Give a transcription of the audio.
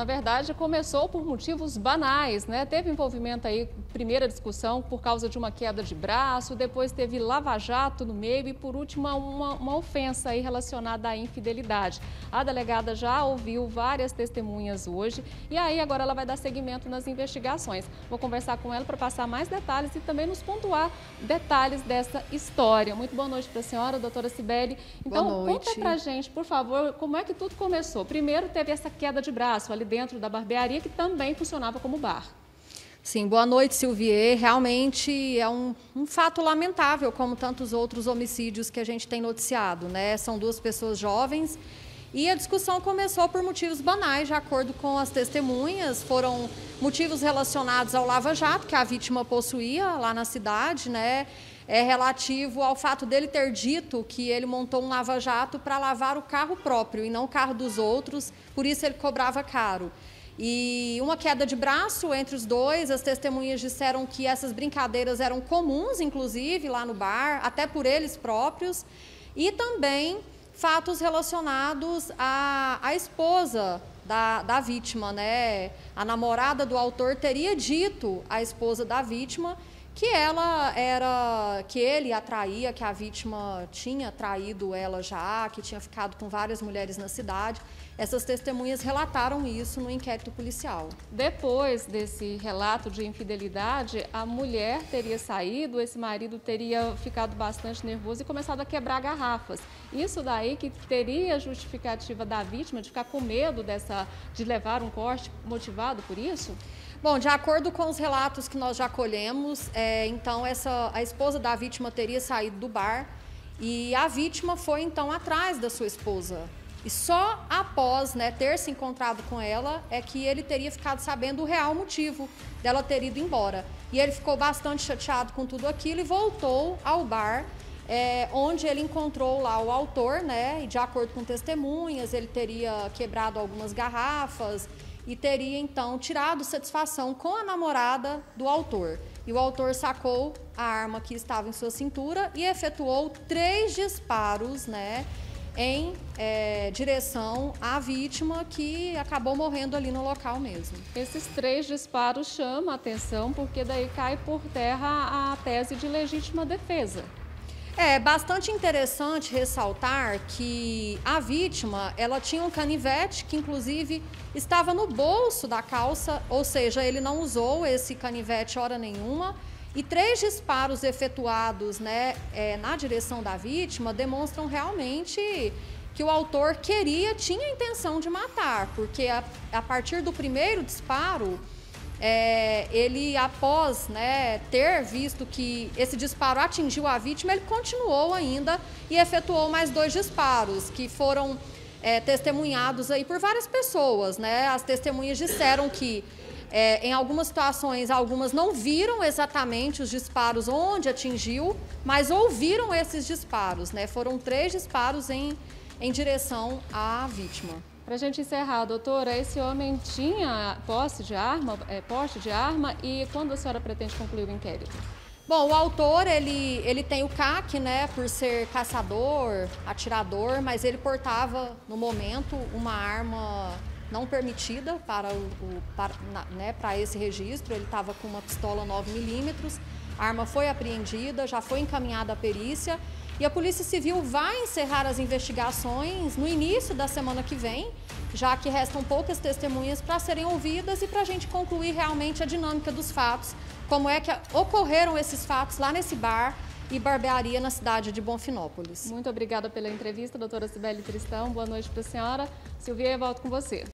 Na verdade, começou por motivos banais, né? Teve envolvimento aí, primeira discussão, por causa de uma queda de braço, depois teve lava-jato no meio e, por último, uma ofensa aí relacionada à infidelidade. A delegada já ouviu várias testemunhas hoje e aí agora ela vai dar seguimento nas investigações. Vou conversar com ela para passar mais detalhes e também nos pontuar detalhes dessa história. Muito boa noite para a senhora, doutora Cibele. Então, conta pra gente, por favor, como é que tudo começou. Primeiro teve essa queda de braço ali dentro da barbearia, que também funcionava como bar. Sim, boa noite, Silvier. Realmente é um fato lamentável, como tantos outros homicídios que a gente tem noticiado, né? São duas pessoas jovens e a discussão começou por motivos banais, de acordo com as testemunhas. Foram motivos relacionados ao lava-jato que a vítima possuía lá na cidade, né? É relativo ao fato dele ter dito que ele montou um lava-jato para lavar o carro próprio e não o carro dos outros, por isso ele cobrava caro. E uma queda de braço entre os dois, as testemunhas disseram que essas brincadeiras eram comuns, inclusive, lá no bar, até por eles próprios, e também fatos relacionados à esposa da vítima, né? A namorada do autor teria dito à esposa da vítima que ele a traía, que a vítima tinha traído ela já, que tinha ficado com várias mulheres na cidade. Essas testemunhas relataram isso no inquérito policial. Depois desse relato de infidelidade, a mulher teria saído, esse marido teria ficado bastante nervoso e começado a quebrar garrafas. Isso daí que teria justificativa da vítima de ficar com medo de levar um corte motivado por isso? Bom, de acordo com os relatos que nós já colhemos, então a esposa da vítima teria saído do bar e a vítima foi então atrás da sua esposa. E só após, né, ter se encontrado com ela é que ele teria ficado sabendo o real motivo dela ter ido embora. E ele ficou bastante chateado com tudo aquilo e voltou ao bar, onde ele encontrou lá o autor, né? E de acordo com testemunhas, ele teria quebrado algumas garrafas e teria então tirado satisfação com a namorada do autor. E o autor sacou a arma que estava em sua cintura e efetuou 3 disparos, né, em direção à vítima, que acabou morrendo ali no local mesmo. Esses 3 disparos chamam a atenção porque daí cai por terra a tese de legítima defesa. É bastante interessante ressaltar que a vítima, ela tinha um canivete que inclusive estava no bolso da calça, ou seja, ele não usou esse canivete hora nenhuma. E 3 disparos efetuados, né, na direção da vítima demonstram realmente que o autor tinha a intenção de matar, porque a partir do primeiro disparo, ele, após, né, ter visto que esse disparo atingiu a vítima, ele continuou ainda e efetuou mais 2 disparos, que foram testemunhados aí por várias pessoas, né? As testemunhas disseram que em algumas situações, algumas não viram exatamente os disparos onde atingiu, mas ouviram esses disparos, né? Foram 3 disparos em direção à vítima. Para a gente encerrar, doutora, esse homem tinha posse de arma, porte de arma, e quando a senhora pretende concluir o inquérito? Bom, o autor, ele tem o CAC, né, por ser caçador, atirador, mas ele portava, no momento, uma arma não permitida para esse registro. Ele estava com uma pistola 9mm, a arma foi apreendida, já foi encaminhada à perícia e a Polícia Civil vai encerrar as investigações no início da semana que vem, já que restam poucas testemunhas para serem ouvidas e para a gente concluir realmente a dinâmica dos fatos, como é que ocorreram esses fatos lá nesse bar e barbearia na cidade de Bonfinópolis. Muito obrigada pela entrevista, doutora Cibele Tristão. Boa noite para a senhora. Silvia, eu volto com você.